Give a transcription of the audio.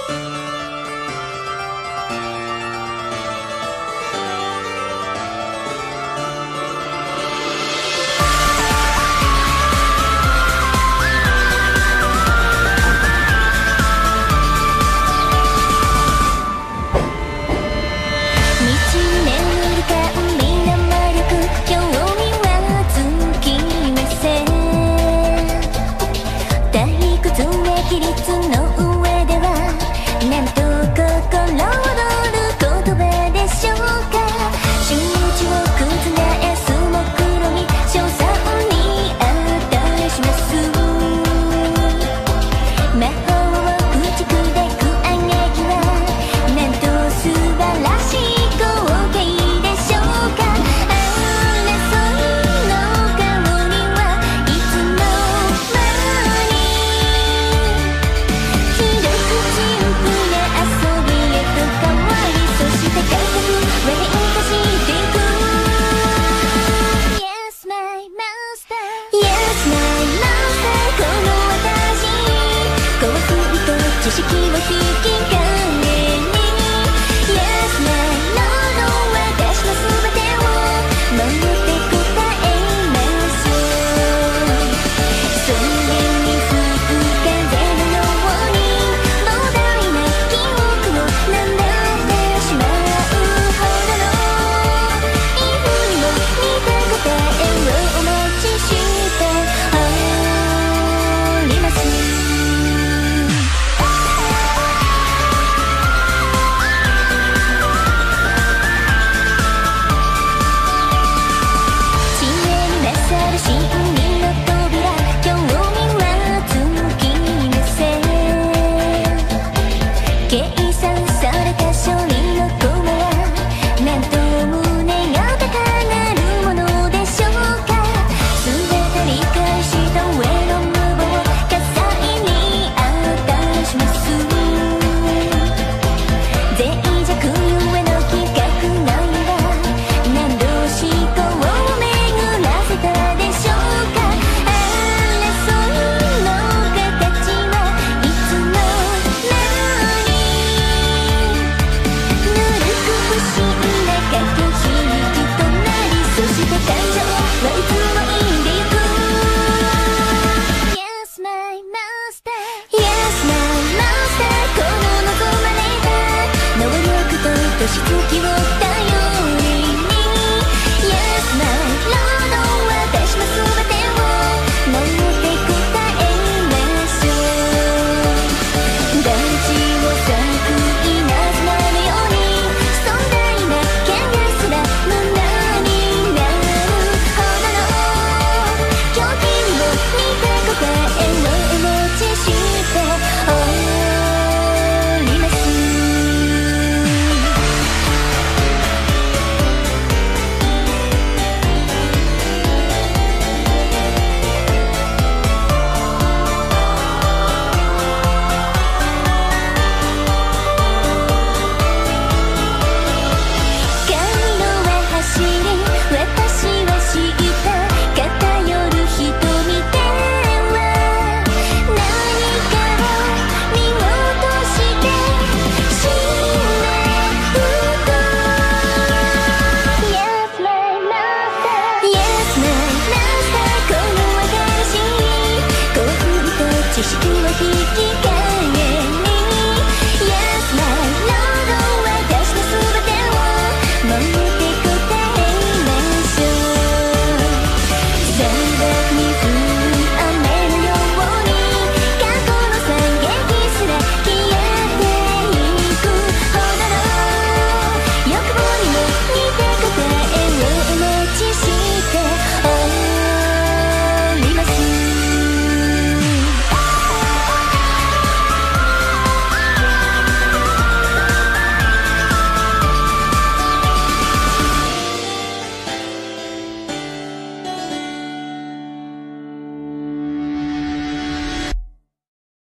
知識を引き換えに Yes, my Lord 私の全てを守って答えますそれに吹く風のように膨大な記憶を舐めてしまうほどのイフにも似た答えをお持ちしておりますしつきを頼りに Yes, my Lord 私の全てを守って答えます大地を咲く稲妻のように壮大な権限すら無駄になるほどの狂気にも似た答えをお持ちしております知識を引き